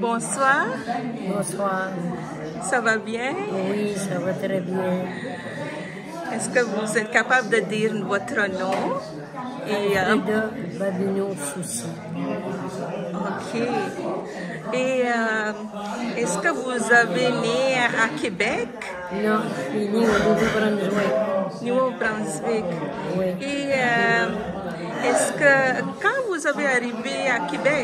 Bonsoir. Bonsoir. Ça va bien? Oui, ça va très bien. Est-ce que vous êtes capable de dire votre nom? Et, Freda Babineau Soucy. OK. Et est-ce que vous avez né à Québec? Non, je suis née au Nouveau-Brunswick. Nouveau-Brunswick. Oui. Et est-ce que quand vous avez arrivé à Québec?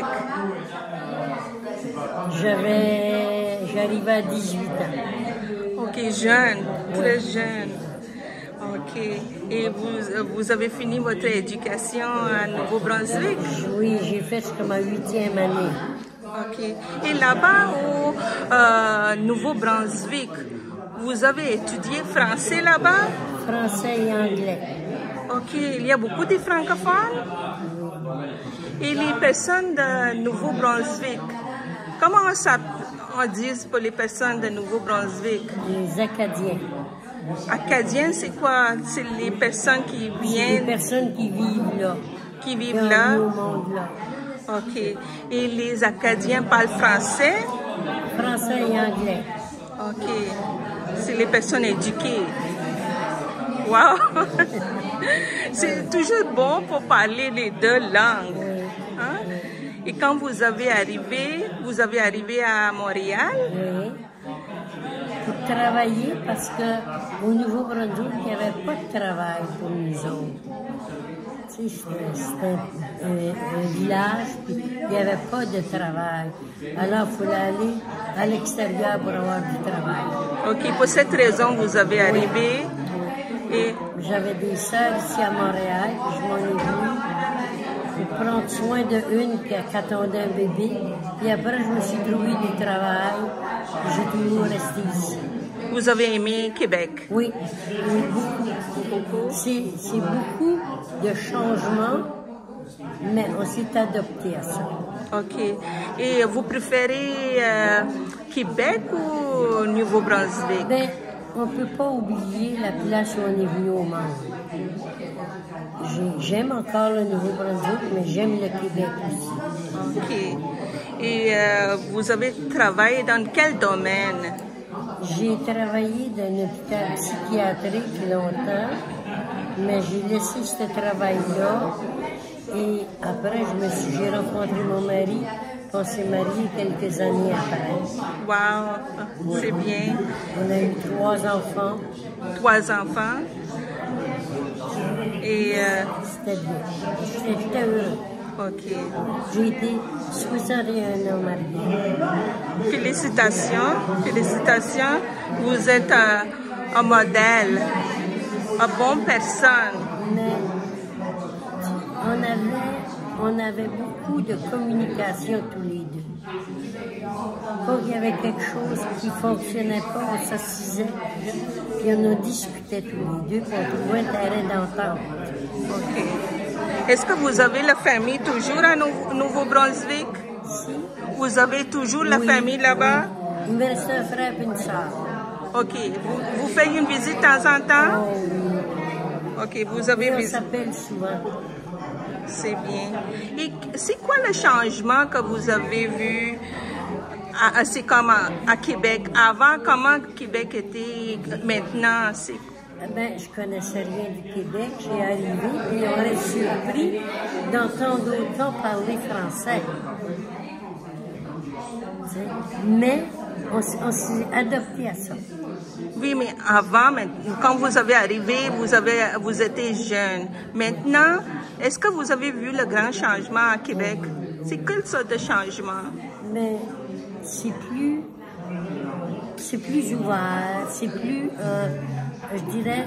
J'arrivais à 18 ans. OK, jeune, très jeune. OK. Et vous avez fini votre éducation à Nouveau-Brunswick? Oui, j'ai fait jusqu'à ma 8e année. OK. Et là-bas au Nouveau-Brunswick, vous avez étudié français là-bas? Français et anglais. OK. Il y a beaucoup de francophones? Et les personnes de Nouveau-Brunswick, comment on dit pour les personnes de Nouveau-Brunswick? Les Acadiens. Acadiens, c'est quoi? C'est les personnes qui viennent... Les personnes qui vivent là. Qui vivent là? Au monde là. OK. Et les Acadiens parlent français? Français et anglais. OK. C'est les personnes éduquées. Wow! C'est toujours bon pour parler les deux langues. Hein? Et quand vous avez arrivé à Montréal? Oui. Pour travailler, parce qu'au Nouveau-Brunswick, il n'y avait pas de travail pour nous autres. Tu sais, c'était un village, puis il n'y avait pas de travail. Alors, il fallait aller à l'extérieur pour avoir du travail. OK. Pour cette raison, vous avez arrivé. Et j'avais des sœurs ici à Montréal, puis je m'en ai venue pour prendre soin d'une qui attendait un bébé. Puis après, je me suis trouvé du travail. J'ai toujours resté ici. Vous avez aimé Québec? Oui, oui, beaucoup. C'est beaucoup de changements, mais on s'est adopté à ça. OK. Et vous préférez Québec ou Nouveau-Brunswick? Ben, on ne peut pas oublier la place où on est venu au monde. J'aime encore le Nouveau-Brunswick, mais j'aime le Québec aussi. OK. Et vous avez travaillé dans quel domaine? J'ai travaillé dans un hôpital psychiatrique longtemps, mais j'ai laissé ce travail-là. Et après, j'ai rencontré mon mari. On s'est mariés quelques années après. Wow, c'est bien. On a eu 3 enfants. 3 enfants. Et c'était bien. J'étais heureux. OK. J'ai été 61 ans mariée. Félicitations. Félicitations. Vous êtes un modèle, une bonne personne. Mais on avait beaucoup de communication tous les deux. Quand il y avait quelque chose qui ne fonctionnait pas, on s'assisait, puis on en discutait tous les deux, puis on trouvait un terrain d'entente. OK. Est-ce que vous avez la famille toujours à Nouveau-Brunswick? Si. Vous avez toujours la famille là-bas? Oui. Il me reste un frère et une soeur. OK. Vous faites une visite de temps en temps? Oh, oui. OK. Vous avez on s'appelle souvent. C'est bien. Et c'est quoi le changement que vous avez vu? C'est comme à Québec. Avant, comment Québec était? Maintenant, c'est... Ben, je connaissais rien du Québec. J'ai arrivé et on est surpris d'entendre autant parler français. Mais on s'est adopté à ça. Oui, mais avant, quand vous avez arrivé, vous étiez jeune. Maintenant, est-ce que vous avez vu le grand changement à Québec? C'est quelle sorte de changement? Mais c'est plus ouvert, c'est plus, je dirais,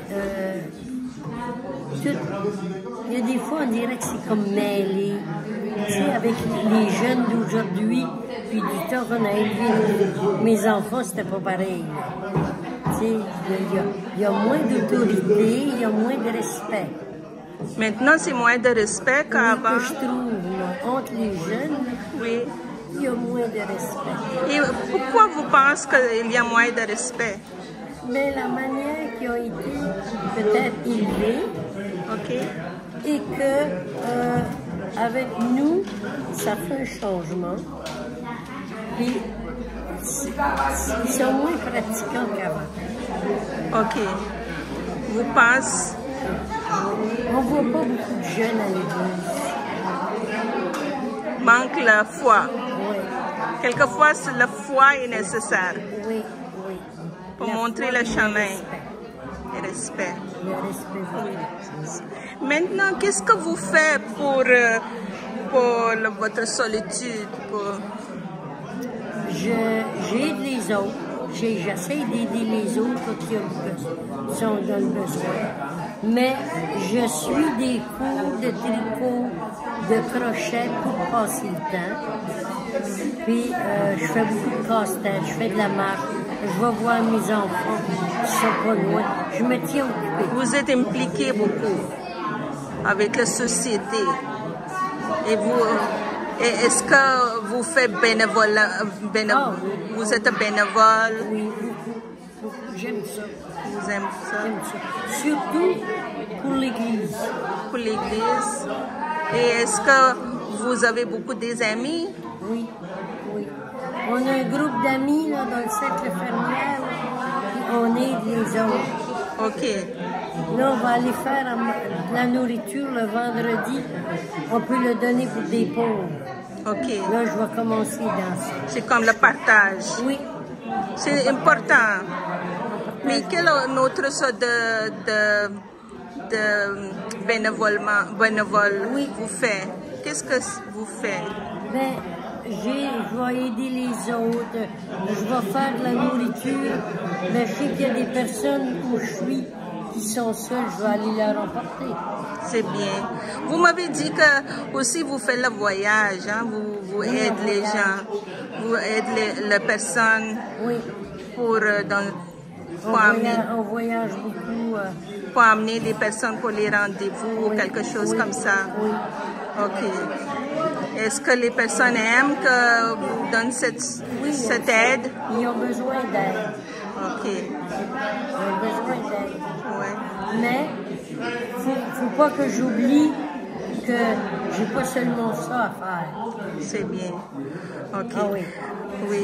il y a des fois, on dirait que c'est comme mêlé. Tu sais, avec les jeunes d'aujourd'hui, puis du temps qu'on a élevé mes enfants, c'était pas pareil. Tu sais, il y a moins d'autorité, il y a moins de respect. Maintenant, c'est moins de respect qu'avant. Je trouve, là, entre les jeunes, oui, il y a moins de respect. Et pourquoi vous pensez qu'il y a moins de respect? Mais la manière qui ont été peut-être élevés, OK, et que avec nous, ça fait un changement. Puis, ils sont moins pratiquants qu'avant. OK. Vous pensez? On voit pas beaucoup de jeunes à l'église. Manque la foi. Oui. Quelquefois, la foi est nécessaire Oui, oui. pour La montrer foi le et chemin. Le respect. Le respect. Le respect, oui. Maintenant, qu'est-ce que vous faites pour votre solitude? J'aide les autres. J'essaie d'aider les autres qui sont dans le besoin. Mais je suis des cours de tricot, de crochet pour passer le temps. Puis je fais beaucoup de casse-tête, je fais de la marche. Je vais voir mes enfants qui sont pas loin. Je me tiens occupée. Vous êtes impliqué beaucoup avec la société. Et vous, est-ce que vous faites bénévolat? Vous êtes bénévole? Oui, beaucoup. J'aime ça. Vous aimez ça? J'aime ça. Surtout pour l'église. Pour l'église. Et est-ce que vous avez beaucoup d'amis? Oui, oui. On a un groupe d'amis là, dans le cercle familial, puis on aide les autres. OK. Là, on va aller faire la nourriture le vendredi. On peut le donner pour des pauvres. OK. Là, je vais commencer dans ça. C'est comme le partage. Oui. C'est important. Mais quel autre sorte de bénévole Oui. vous faites? Qu'est-ce que vous faites? Ben, je vais aider les autres. Je vais faire de la nourriture. Mais je sais qu'il y a des personnes où je suis qui sont seules. Je vais aller leur emporter. C'est bien. Vous m'avez dit que aussi vous faites le voyage, hein? Vous aidez les gens, vous aidez les personnes Oui. pour On voyage beaucoup. pour amener les personnes pour les rendez-vous ou quelque chose comme ça. Oui. OK. Est-ce que les personnes aiment que vous donne cette aide? Ils ont besoin d'aide. OK. Ils ont besoin d'aide. Ouais. Mais faut pas que j'oublie que j'ai pas seulement ça à faire. C'est bien. OK. Ah oui. Oui.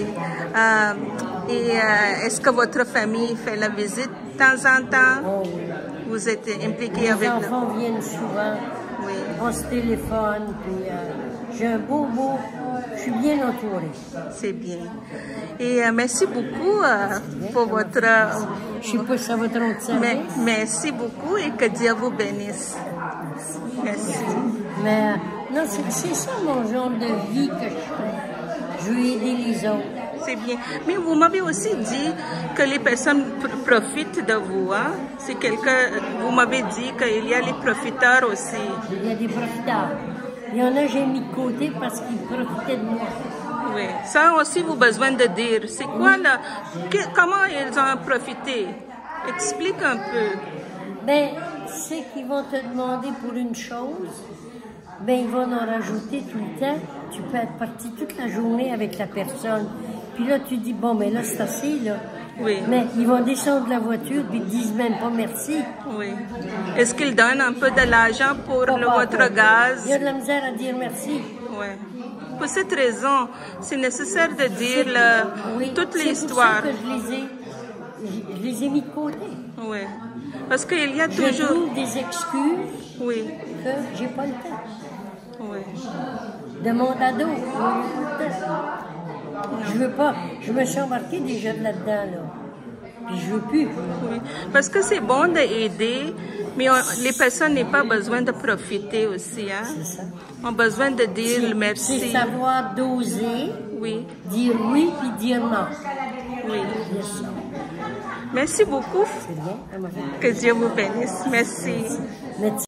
Est-ce que votre famille fait la visite de temps en temps? Oh oui. Vous êtes impliqué Les avec enfants viennent souvent. Oui. On se téléphone. Puis j'ai un beau. Je suis bien entourée. C'est bien. Et merci beaucoup pour votre... Je sais pas si ça va trop de service. Merci beaucoup et que Dieu vous bénisse. Merci. Mais non, c'est ça mon genre de vie que je fais. Je veux aider les autres. C'est bien. Mais vous m'avez aussi dit que les personnes profitent de vous. Hein? C'est vous m'avez dit qu'il y a les profiteurs aussi. Il y a des profiteurs. Il y en a j'ai mis de côté parce qu'ils profitaient de moi. Oui. Ça aussi, vous avez besoin de dire. C'est quoi là? Comment ils ont profité? Explique un peu. Ben, c'est qu'ils vont te demander pour une chose. Ben, ils vont en rajouter tout le temps. Tu peux être parti toute la journée avec la personne. Puis là, tu dis, bon, mais là, c'est assez, là. Oui. Mais ils vont descendre de la voiture puis ils disent même pas merci. Oui. Est-ce qu'ils donnent un peu de l'argent pour votre gaz? Il y a de la misère à dire merci. Oui. Pour cette raison, c'est nécessaire de dire toute l'histoire. C'est pour ça que je les ai mis de côté. Oui. Parce qu'il y a toujours... Je trouve des excuses oui. que j'ai pas le temps. Oui. De mon ado, je n'ai pas le temps. Je veux pas. Je me suis embarquée déjà là-dedans, là. Puis je veux plus. Oui. Parce que c'est bon d'aider, mais les personnes n'ont pas besoin de profiter aussi. Hein? C'est ça. On a besoin de dire merci. C'est savoir doser, oui. Dire oui puis dire non. Oui. Dire ça. Merci beaucoup. C'est bien. Que Dieu vous bénisse. Merci. Merci.